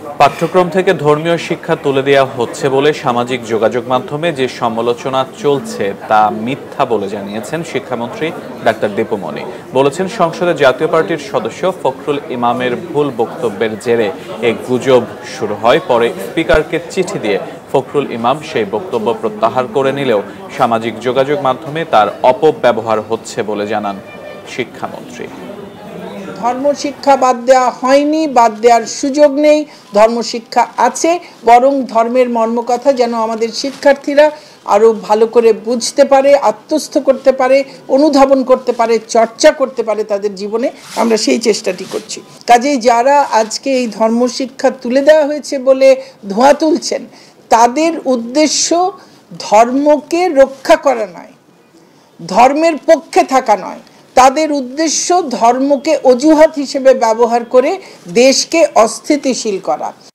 পাঠ্যক্রম থেকে ধর্মীয় শিক্ষা তুলে দেওয়া হচ্ছে বলে সামাজিক যোগাযোগ মাধ্যমে যে সমালোচনা চলছে তা মিথ্যা বলে জানিয়েছেন শিক্ষামন্ত্রী ডাক্তার দীপু মনি। বলেছেন, সংসদে জাতীয় পার্টির সদস্য ফখরুল ইমামের ভুল বক্তব্যের জেরে এক গুজব শুরু হয়। পরে স্পিকারকে চিঠি দিয়ে ফখরুল ইমাম সেই বক্তব্য প্রত্যাহার করে নিলেও সামাজিক যোগাযোগ মাধ্যমে তার অপব্যবহার হচ্ছে বলে জানান শিক্ষামন্ত্রী। ধর্মশিক্ষা বাদ দেওয়া হয়নি, বাদ দেওয়ার সুযোগ নেই, ধর্মশিক্ষা আছে, বরং ধর্মের মর্মকথা যেন আমাদের শিক্ষার্থীরা আরও ভালো করে বুঝতে পারে, আত্মস্থ করতে পারে, অনুধাবন করতে পারে, চর্চা করতে পারে তাদের জীবনে, আমরা সেই চেষ্টাটি করছি। কাজেই যারা আজকে এই ধর্মশিক্ষা তুলে দেওয়া হয়েছে বলে ধোঁয়া তুলছেন, তাদের উদ্দেশ্য ধর্মকে রক্ষা করা নয়, ধর্মের পক্ষে থাকা নয়, তাদের উদ্দেশ্য ধর্মকে অজুহাত হিসেবে ব্যবহার করে দেশকে অস্থিতিশীল করা।